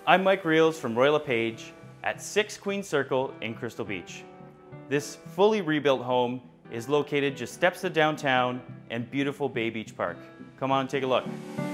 I'm Mike Reels from Royal LePage at 6 Queen Circle in Crystal Beach. This fully rebuilt home is located just steps to downtown and beautiful Bay Beach Park. Come on, take a look.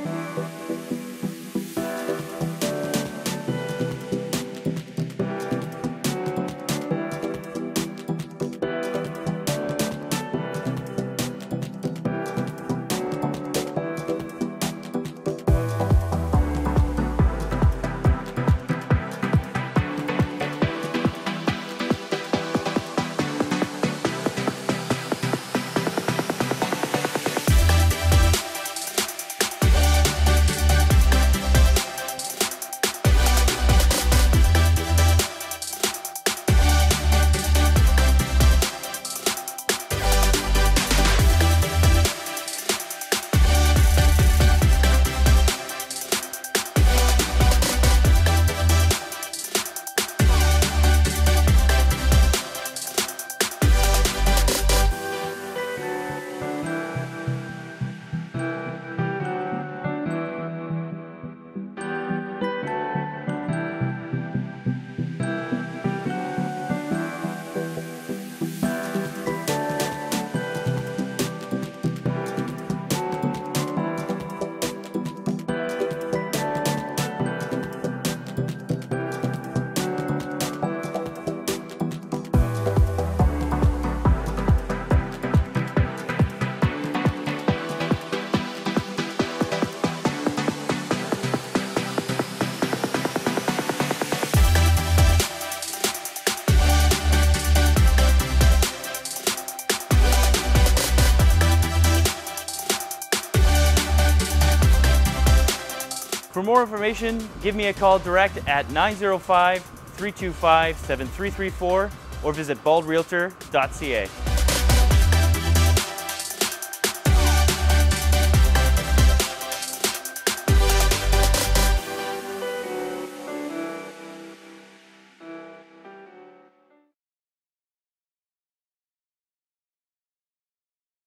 For more information, give me a call direct at 905-325-7334 or visit baldrealtor.ca.